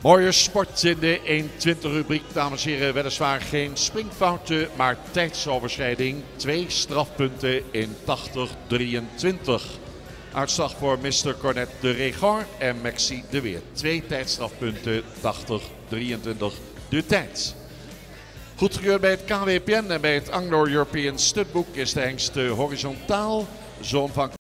Mooie sport in de 1:20 rubriek, dames en heren. Weliswaar geen springfouten, maar tijdsoverschrijding. 2 strafpunten in 80-23. Uitslag voor Mr. Cornet de Regard en Maxi de Weer. 2 tijdstrafpunten, 80-23 de tijd. Goedgekeurd bij het KWPN en bij het Anglo-European Studbook is de hengst horizontaal. Zoon van